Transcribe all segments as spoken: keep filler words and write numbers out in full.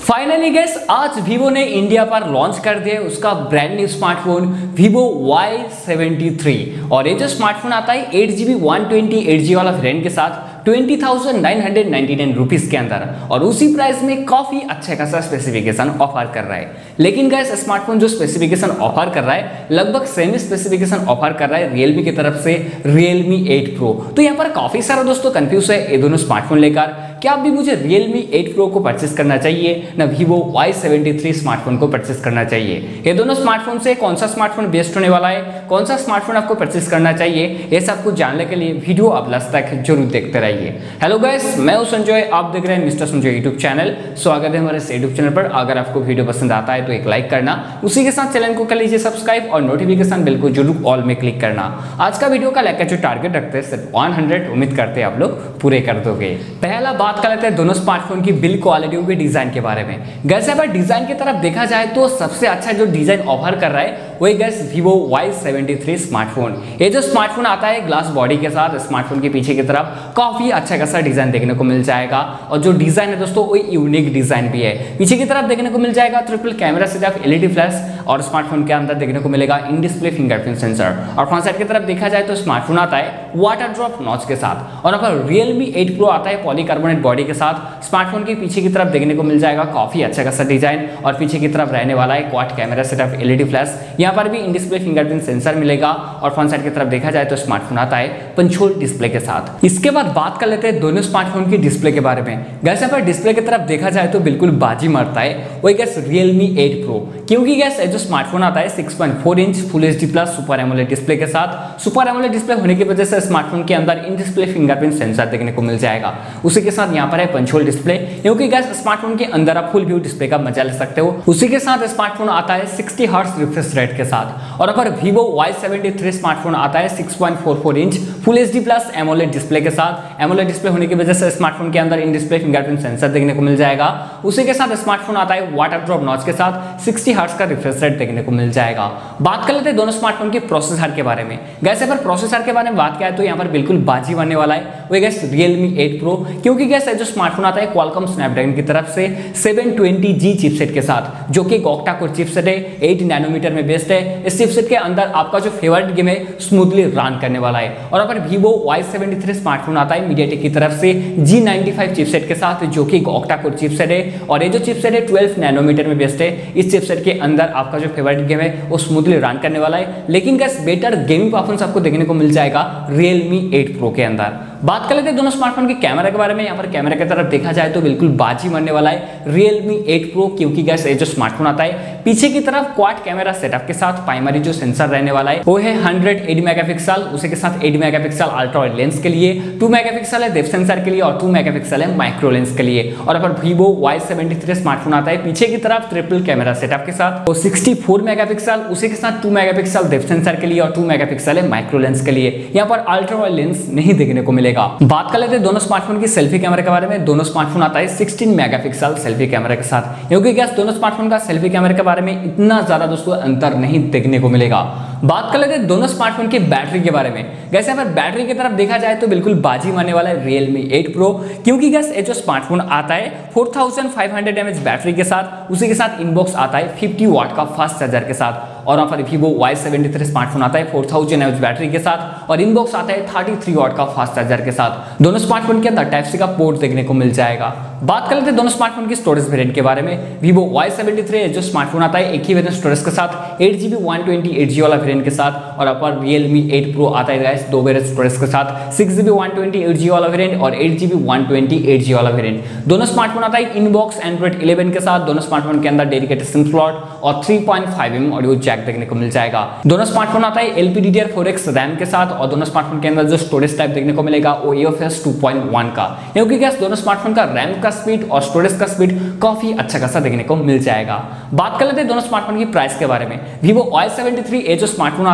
Finally guys आज Vivo ने India पर लॉन्च कर दिया उसका brand new smartphone Vivo Y seventy three. और ये जो स्मार्टफोन आता है eight G B one twenty eight G वाला वेरिएंट के साथ twenty thousand nine hundred ninety nine rupees के अंदर और उसी प्राइस में काफी अच्छा खासा स्पेसिफिकेशन ऑफर कर रहा है। लेकिन गैस स्मार्टफोन जो स्पेसिफिकेशन ऑफर कर रहा है लगभग सेम स्पेसिफिकेशन ऑफर कर रहा है Realme की तरफ से Realme एट Pro। तो यहाँ पर काफी सारे दोस्तों कंफ्यूज है ये दोनों स्मार्टफोन लेकर। क्या अभी मुझे Realme एट Pro को परचेस करना चाहिए ना Vivo Y seventy three smartphone को परचेस करना चाहिए? ये दोनों स्मार्टफोन से कौन सा स्मार्टफोन बेस्ट होने वाला है, कौन सा स्मार्टफोन आपको परचेस करना चाहिए, ये सब कुछ जानने के लिए वीडियो आप लास्ट तक जरूर देखते रहिए। हेलो गाइस, मैं हूं संजय, आप देख रहे हैं मिस्टर संजय यूट्यूब चैनल। स्वागत है हमारे यूट्यूब चैनल पर। अगर आपको वीडियो पसंद आता है तो एक लाइक करना, उसी के साथ चैनल को कर लीजिए सब्सक्राइब और नोटिफिकेशन बिल को जरूर ऑल में क्लिक करना। आज का वीडियो का लेकर जो टारगेट रखते हैं सिर्फ हंड्रेड, उम्मीद करते हैं आप लोग पूरे कर दोगे। पहला बात कर लेते हैं दोनों स्मार्टफोन की बिल्ड क्वालिटी के डिजाइन के बारे में। गैस अगर डिजाइन की तरफ देखा जाए तो सबसे अच्छा जो डिजाइन ऑफर कर रहा है वही guys Vivo Y seventy three smartphone. ये जो स्मार्टफोन आता है ग्लास बॉडी के साथ, स्मार्टफोन के पीछे की तरफ काफी अच्छा खासा डिजाइन देखने को मिल जाएगा। और जो डिजाइन है दोस्तों वो यूनिक डिजाइन भी है। पीछे की तरफ देखने को मिल जाएगा triple camera setup, LED flash और स्मार्टफोन के अंदर देखने को मिलेगा इन डिस्प्ले फिंगरप्रिंट सेंसर। और फ्रंट साइड की तरफ देखा जाए तो स्मार्टफोन आता है वाटर ड्रॉप नॉच के साथ। और अगर Realme एट Pro आता है पॉलीकार्बोनेट बॉडी के साथ। स्मार्टफोन के पीछे की तरफ देखने को मिल जाएगा काफी अच्छा खासा डिजाइन और पीछे की तरफ रहने वाला है quad camera setup, LED flash. यहाँ पर भी इन डिस्प्ले फिंगरप्रिंट सेंसर मिलेगा। और फ्रंट साइड की तरफ देखा जाए तो स्मार्टफोन आता है पंचोल डिस्प्ले के साथ। इसके बाद बात कर लेते हैं दोनों स्मार्टफोन की डिस्प्ले के बारे में। गैस पर डिस्प्ले की तरफ देखा जाए तो बिल्कुल बाजी मारता है वही गैस Realme एट Pro, क्योंकि गैस जो स्मार्टफोन आता है six point four inch full HD plus super AMOLED display के साथ। सुपर एमोलेड डिस्प्ले होने की वजह से स्मार्टफोन के अंदर इन डिस्प्ले फिंगरप्रिंट सेंसर देखने को मिल जाएगा। उसी के साथ यहाँ पर है पंचोल डिस्प्ले, क्योंकि गैस स्मार्टफोन के अंदर आप फुल व्यू डिस्प्ले का मजा ले सकते हो। उसी के साथ स्मार्टफोन आता है सिक्सटी हर्ट्ज रिफ्रेश रेट के साथ। और अगर Vivo Y seventy three smartphone आता है six point four four inch full HD plus AMOLED display के साथ। एमोलेड डिस्प्ले होने की वजह से स्मार्टफोन के अंदर इन डिस्प्ले फिंगरप्रिंट सेंसर देखने को मिल जाएगा। उसी के साथ स्मार्टफोन आता है वाटर ड्रॉप नॉच के साथ, सिक्सटी हर्ट्ज का रिफ्रेश रेट देखने को मिल जाएगा। बात कर लेते हैं दोनों स्मार्टफोन के प्रोसेसर के बारे में। गैस अगर प्रोसेसर के बारे में बात किया तो यहाँ पर बिल्कुल बाजी बनने वाला है वो गैस Realme एट Pro, क्योंकि गैस जो स्मार्टफोन आता है Qualcomm Snapdragon की तरफ से सेवन ट्वेंटी जी चिपसेट के साथ, जो कि ऑक्टा कोर चिपसेट है, एट नैनोमीटर में बेस्ड है। इस चिपसेट के अंदर आपका जो फेवरेट गेम है स्मूथली रन करने वाला है। और अगर Vivo Y seventy three smartphone आता है MediaTek की तरफ से जी नाइंटी फाइव चिपसेट के साथ, जो कि ऑक्टा कोर चिपसेट है। और ये जो चिपसेट है ट्वेल्व नैनोमीटर में बेस्ड है। इस चिपसेट के अंदर आपका जो फेवरेट गेम है वो स्मूथली रन करने वाला है। लेकिन गैस बेटर गेमिंग परफॉर्मेंस आपको देखने को मिल जाएगा Realme एट Pro के अंदर। बात कर लेते हैं दोनों स्मार्टफोन के कैमरा के बारे में। यहाँ पर कैमरा की तरफ देखा जाए तो बिल्कुल बाजी बनने वाला है Realme एट Pro, क्योंकि गैस ये जो स्मार्टफोन आता है पीछे की तरफ क्वाड कैमरा सेटअप के साथ प्राइमरी जो सेंसर रहने वाला है वो है हंड्रेड एटी मेगापिक्सल। उसी के साथ eighty megapixel ultra wide lens के लिए, टू मेगापिक्सल है डेप्थ सेंसर के लिए और टू मेगापिक्सल है माइक्रो लेंस के लिए। और अगर Vivo Y seventy three smartphone आता है पीछे की तरफ ट्रिपल कैमरा सेटअप के साथ वो सिक्सटी फोर मेगापिक्सल, उसी के साथ टू मेगापिक्सल डेप्थ सेंसर के लिए और टू मेगापिक्सल है माइक्रो लेंस के लिए। यहाँ पर अल्ट्रा वाइड लेंस नहीं देखने को मिलेगा। बात कर लेते हैं दोनों स्मार्टफोन की सेल्फी कैमरा के बारे में। दोनों स्मार्टफोन आता है सिक्सटीन मेगापिक्सल सेल्फी कैमरा के साथ, क्योंकि गैस दोनों स्मार्टफोन का सेल्फी कैमरा के बारे में इतना ज्यादा दोस्तों अंतर नहीं देखने को मिलेगा। बात कर लेते हैं दोनों स्मार्टफोन की बैटरी के बारे में। गैस अगर बैटरी की तरफ देखा जाए तो बिल्कुल बाजी मारने वाला है Realme एट Pro, क्योंकि गैस ये जो स्मार्टफोन आता है four thousand five hundred mAh battery के साथ। उसी के साथ इनबॉक्स आता है फिफ्टी वाट का फास्ट चार्जर के साथ। और यहाँ पर Vivo Y seventy three smartphone आता है फोर थाउजेंड एमएच बैटरी के साथ और इनबॉक्स आता है थर्टी थ्री वाट का फास्ट चार्जर के साथ। दोनों स्मार्टफोन के अंदर टाइप सी का पोर्ट देखने को मिल जाएगा। बात कर लेते हैं दोनों स्मार्टफोन की स्टोरेज वेरिएंट के बारे में। Vivo वाई सेवेंटी थ्री जो स्मार्टफोन आता है एक ही वेरिएंट स्टोरेज के साथ, eight G B one twenty eight G वाला वेरिएंट के साथ। और पर Realme एट Pro आता है गाइस दो वेरिएंट स्टोरेज के साथ, six G B one twenty eight G वाला वेरिएंट और eight G B one twenty eight G वाला वेरिएंट। दोनों स्मार्टफोन आता है इनबॉक्स एंड्रॉइड इलेवन के साथ। दोनों स्मार्टफोन के अंदर डेडिकेटेड सिम स्लॉट और three point five M audio jack देखने को मिल जाएगा। दोनों स्मार्टफोन आता है L P D D R four X RAM के साथ। और दोनों स्मार्टफोन के अंदर जो स्टोरेज टाइप देखने को मिलेगा वो E F S two point one का, क्योंकि गैस दोनों स्मार्टफोन का रैम का स्पीड और स्टोरेज का स्पीड काफी अच्छा खासा देखने को मिल जाएगा। बात कर लेते हैं दोनों स्मार्टफोन की प्राइस के बारे में। Vivo वाई सेवेंटी थ्री जो स्मार्टफोन आता है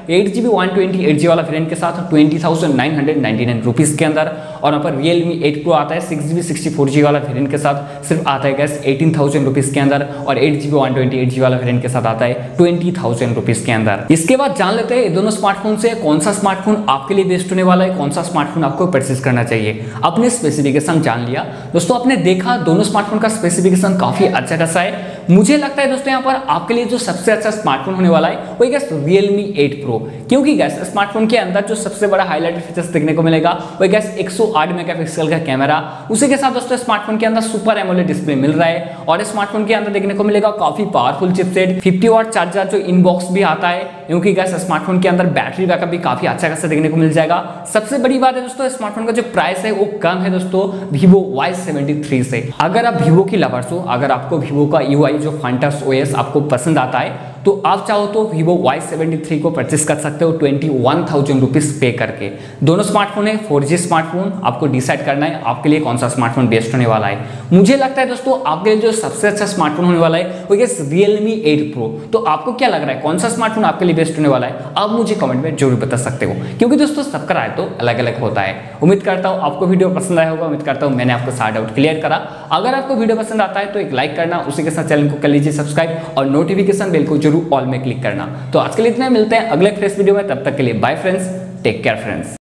eight G B one twenty eight G वाला वेरिएंट के साथ twenty thousand nine hundred ninety nine rupees के अंदर। और यहाँ पर Realme एट Pro आता है six G B sixty four G B वाला वेरिएंट के साथ, सिर्फ आता है गैस एटीन थाउजेंड रुपीज़ के अंदर। और eight G B one twenty eight G B वाला वेरिएंट के साथ आता है ट्वेंटी थाउजेंड रुपीज़ के अंदर। इसके बाद जान लेते हैं ये दोनों स्मार्टफोन से कौन सा स्मार्टफोन आपके लिए बेस्ट होने वाला है, कौन सा स्मार्टफोन आपको परचेज करना चाहिए। अपने स्पेसिफिकेशन जान लिया दोस्तों, आपने देखा दोनों स्मार्टफोन का स्पेसिफिकेशन काफी अच्छा खासा है। मुझे लगता है दोस्तों यहाँ पर आपके लिए जो सबसे अच्छा स्मार्टफोन होने वाला है वो गैस Realme एट Pro, क्योंकि गैस स्मार्टफोन के अंदर जो सबसे बड़ा हाईलाइट फीचर्स देखने को मिलेगा वो गैस एक सौ आठ मेगापिक्सल का कैमरा, उसी के साथ दोस्तों स्मार्टफोन के अंदर सुपर एमोलेड डिस्प्ले मिल रहा है। और स्मार्टफोन के अंदर देखने को मिलेगा काफी powerful chipset, fifty watt charger जो इनबॉक्स भी आता है, क्योंकि गैस स्मार्टफोन के अंदर बैटरी बैकअप भी काफी अच्छा खासा देखने को मिल जाएगा। सबसे बड़ी बात है दोस्तों स्मार्टफोन का जो प्राइस है वो कम है दोस्तों Vivo वाई सेवेंटी थ्री से। अगर आप Vivo की लवर्स हो, अगर आपको Vivo का यू आई जो फंटस ओएस आपको पसंद आता है, तो आप चाहो तो Vivo वाई सेवेंटी थ्री को परचेस कर सकते हो ट्वेंटी वन थाउजेंड रुपीज पे करके। दोनों स्मार्टफोन है फोर जी स्मार्टफोन, आपको डिसाइड करना है आपके लिए कौन सा स्मार्टफोन बेस्ट होने वाला है। मुझे लगता है दोस्तों आपके लिए जो सबसे अच्छा स्मार्टफोन होने वाला है वो गैस Realme एट Pro। तो आपको क्या लग रहा है कौन सा स्मार्टफोन आपके लिए बेस्ट होने वाला है, आप मुझे कमेंट में जरूर बता सकते हो, क्योंकि दोस्तों सबका राय तो अलग अलग होता है। उम्मीद करता हूँ आपको वीडियो पसंद आया होगा, उम्मीद करता हूँ मैंने आपको सारा डाउट क्लियर करा। अगर आपको वीडियो पसंद आता है तो एक लाइक करना, उसी के साथ चैनल को कर लीजिए सब्सक्राइब और नोटिफिकेशन बेल को जरूर ऑल में क्लिक करना। तो आज के लिए इतना, मिलते हैं अगले फ्रेश वीडियो में, तब तक के लिए bye friends, take care friends.